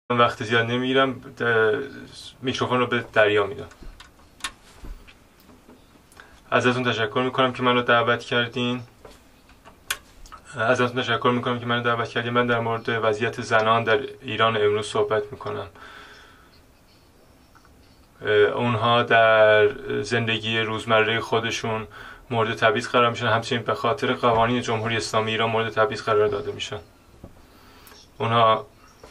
وقت زیاد نمیگیرم، میکروفون رو به دریا میدم. ازتون تشکر میکنم که منو دعوت کردین. من در مورد وضعیت زنان در ایران امروز صحبت میکنم. اونها در زندگی روزمره خودشون مورد تبعیض قرار میشن، همچنین به خاطر قوانین جمهوری اسلامی ایران مورد تبعیض قرار داده میشن. اونها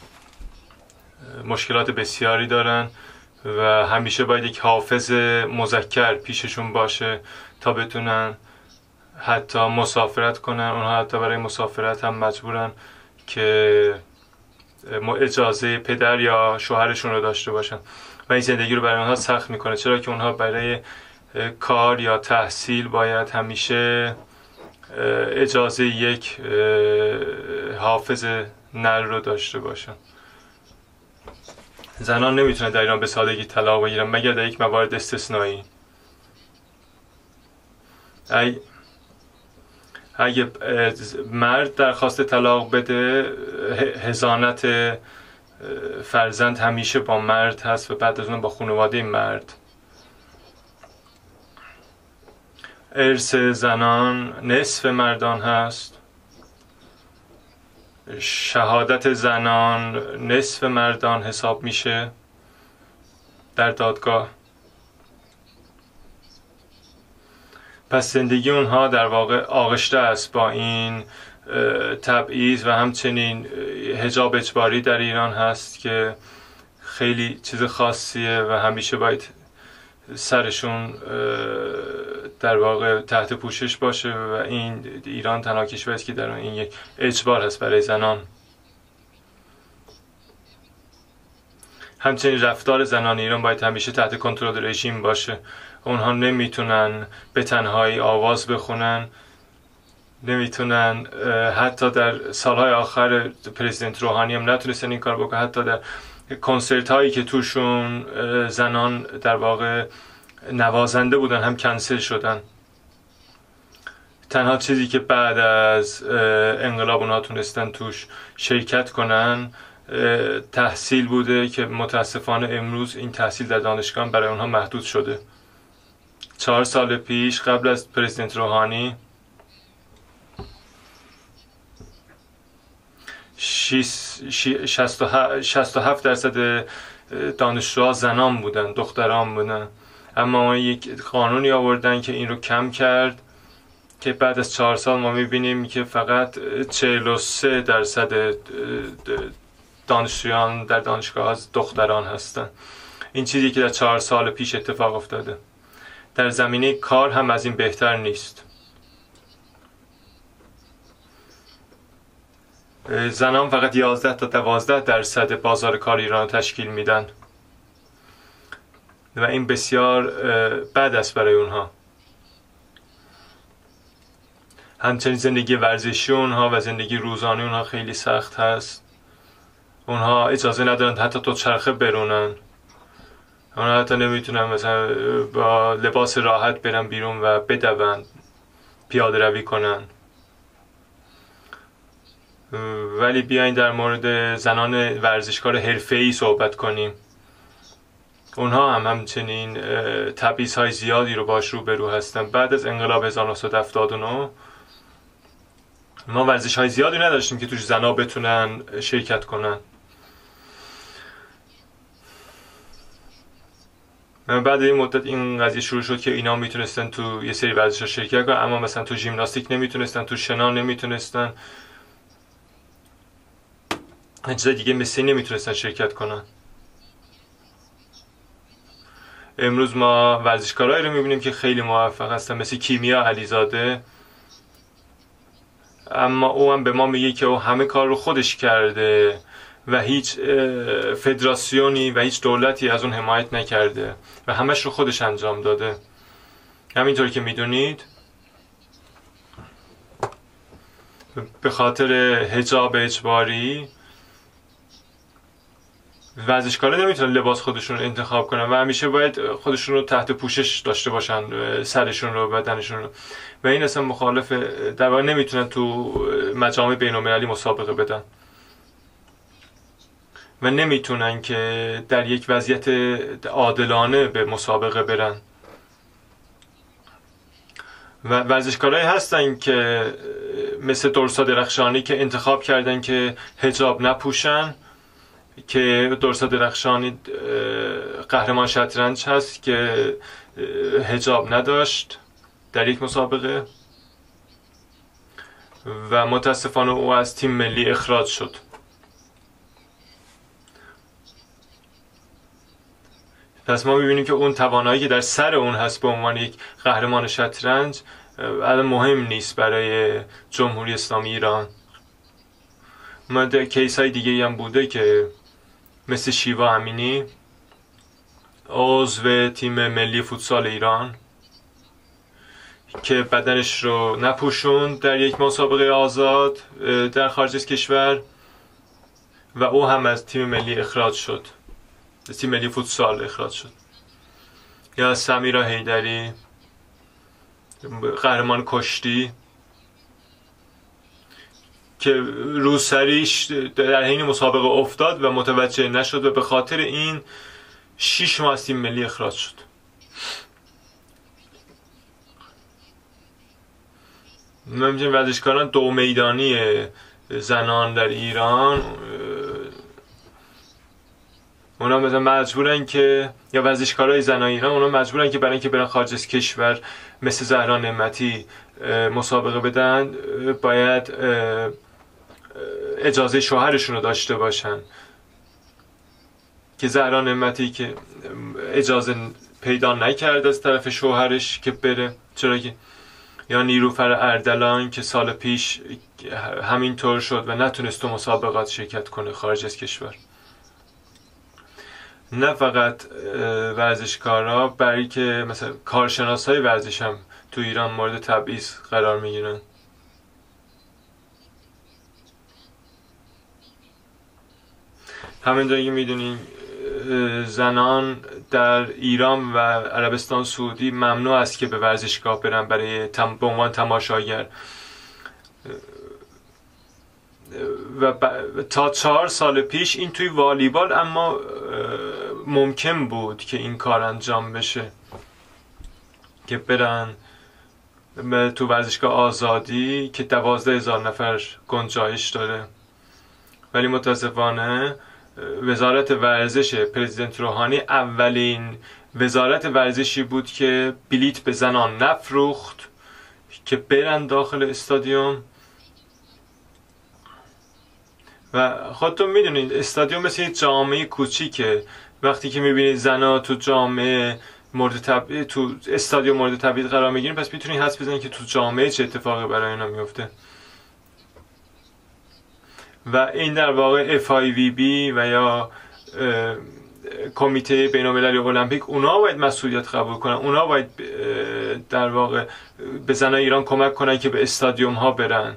مشکلات بسیاری دارن و همیشه باید یک حافظ مذکر پیششون باشه تا بتونن حتی مسافرت کنن. اونها حتی برای مسافرت هم مجبورن که اجازه پدر یا شوهرشون رو داشته باشن و این زندگی رو برای اونها سخت میکنه، چرا که اونها برای کار یا تحصیل باید همیشه اجازه یک حافظ نر رو داشته باشن. زنان نمیتونن در ایران به سادگی طلاق بگیرن مگر در یک موارد استثنایی. اگه مرد درخواست طلاق بده، حضانت فرزند همیشه با مرد هست و بعد از اون با خانواده مرد. ارث زنان نصف مردان هست. شهادت زنان نصف مردان حساب میشه در دادگاه. پس زندگی اونها در واقع آغشته است با این تبعیض و همچنین حجاب اجباری در ایران هست که خیلی چیز خاصیه و همیشه باید سرشون در واقع تحت پوشش باشه و این ایران تنها کشوری است که در این یک اجبار هست برای زنان. همچنین رفتار زنان ایران باید همیشه تحت کنترل رژیم باشه. اونها نمیتونن به تنهایی آواز بخونن، نمیتونن حتی در سالهای آخر پرزیدنت روحانی هم نتونستن این کار بکنن. حتی در کنسرت هایی که توشون زنان در واقع نوازنده بودن هم کنسل شدن. تنها چیزی که بعد از انقلاب اونها تونستن توش شرکت کنن تحصیل بوده که متاسفانه امروز این تحصیل در دانشگاه برای اونها محدود شده. 4 سال پیش قبل از پرزیدنت روحانی 67% دانشجوها زنان بودن، دختران بودن، اما ما یک قانونی آوردن که این رو کم کرد که بعد از 4 سال ما میبینیم که فقط 43% دانشجویان در دانشگاه از دختران هستن. این چیزی که در 4 سال پیش اتفاق افتاده. در زمینه کار هم از این بهتر نیست. زنان فقط 11 تا 12% بازار کار ایران تشکیل میدن و این بسیار بد است برای اونها. همچنین زندگی ورزشی اونها و زندگی روزانه اونها خیلی سخت هست. اونها اجازه ندارن حتی دوچرخه برونن. اونها حتی نمیتونن مثلا با لباس راحت برن بیرون و بدون، پیاده روی کنن. ولی بیاین در مورد زنان ورزشکار حرفه‌ای صحبت کنیم. اونها هم همچنین تبعیض‌های زیادی رو باش روبرو هستن. بعد از انقلاب 1979 ما ورزش‌های زیادی نداشتیم که توش زنها بتونن شرکت کنن. بعد این مدت این قضیه شروع شد که اینا میتونستن تو یه سری ورزش‌ها شرکت کنن، اما مثلا تو ژیمناستیک نمیتونستن، تو شنا نمیتونستن، چیز دیگه مثل نمیتونستن شرکت کنن. امروز ما ورزشکارایی رو میبینیم که خیلی موفق هستن، مثل کیمیا علیزاده، اما او هم به ما میگه که او همه کار رو خودش کرده و هیچ فدراسیونی و هیچ دولتی از اون حمایت نکرده و همش رو خودش انجام داده. همینطور که میدونید به خاطر حجاب اجباری ورزشکارا نمیتونن لباس خودشون رو انتخاب کنن و همیشه باید خودشون رو تحت پوشش داشته باشن، سرشون رو، بدنشون رو، و این اصلا مخالف، در واقع نمیتونن تو مجامع بین‌المللی مسابقه بدن. و نمیتونن که در یک وضعیت عادلانه به مسابقه برن. و ورزشکارایی هستن که مثل درسا درخشانی که انتخاب کردن که حجاب نپوشن، که درسا درخشانی قهرمان شطرنج هست که حجاب نداشت در یک مسابقه و متاسفانه او از تیم ملی اخراج شد. پس ما میبینیم که اون توانایی که در سر اون هست به عنوان یک قهرمان شطرنج الان مهم نیست برای جمهوری اسلامی ایران. ما در کیس های دیگه هم بوده که مثل شیوا امینی عضو تیم ملی فوتسال ایران که بدنش رو نپوشوند در یک مسابقه آزاد در خارج از کشور و او هم از تیم ملی اخراج شد، از تیم ملی فوتسال اخراج شد. یا سمیرا حیدری قهرمان کشتی که روسریش در حین مسابقه افتاد و متوجه نشد و به خاطر این 6 ماه از تیم ملی اخراج شد. ما می‌بینیم ورزشکاران دو میدانی زنان در ایران اونا مثلا مجبورن که، یا ورزشکارای زنان ایران اونا مجبورن که برای اینکه برن خارج از کشور مثل زهرا نعمتی مسابقه بدن باید اجازه شوهرشون رو داشته باشن، که زهرا نعمتی که اجازه پیدا نکرد از طرف شوهرش که بره، چرا که یا نیلوفر اردلان که سال پیش همینطور شد و نتونست تو مسابقات شرکت کنه خارج از کشور. نه فقط ورزشکارا، برای که مثلا کارشناسای ورزش هم تو ایران مورد تبعیض قرار میگیرن. همینطور که میدونیم زنان در ایران و عربستان سعودی ممنوع است که به ورزشگاه برن برای به عنوان تماشاگر و تا 4 سال پیش این توی والیبال اما ممکن بود که این کار انجام بشه، که برن تو ورزشگاه آزادی که 12,000 نفر گنجایش داره. ولی متاسفانه وزارت ورزش پرزیدنت روحانی اولین وزارت ورزشی بود که بلیت به زنان نفروخت که برن داخل استادیوم. و خودتون میدونید استادیوم مثل یک جامعه کوچیکه، وقتی که میبینید زنا تو جامعه تو استادیوم مورد تبعیض قرار میگیرن، پس میتونید حدس بزنید که تو جامعه چه اتفاقی برای اینا میفته. و این در واقع FIVB و یا کمیته بین‌المللی المپیک اونا باید مسئولیت قبول کنن، اونا باید در واقع به زنان ایران کمک کنن که به استادیوم ها برن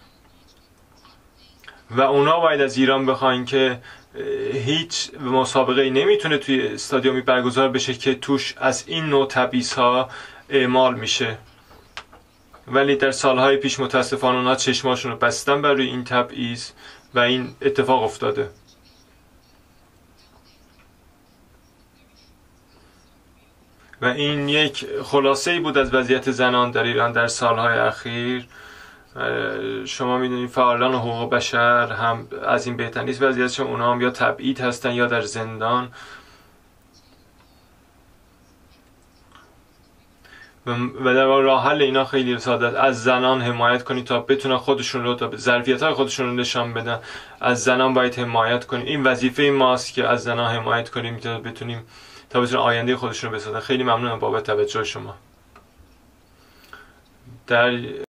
و اونا باید از ایران بخواین که هیچ مسابقه نمیتونه توی استادیومی برگزار بشه که توش از این نوع تبعیض ها اعمال میشه. ولی در سالهای پیش متاسفانه اونا چشماشون رو بستن برای این تبعیض و این اتفاق افتاده. و این یک خلاصه‌ای بود از وضعیت زنان در ایران در سالهای اخیر. شما میدونید فعالان حقوق بشر هم از این بهتر نیست وضعیتشون، اونا هم یا تبعید هستن یا در زندان. و در واقع راه حل اینا خیلی ساده است، از زنان حمایت کنید تا بتونن خودشون رو، تا ظرفیت‌های خودشون رو نشان بدن. از زنان باید حمایت کنیم، این وظیفه ماست که از زنان حمایت کنیم تا بتونن آینده خودشون رو بسازن. خیلی ممنونم بابت توجه شما. در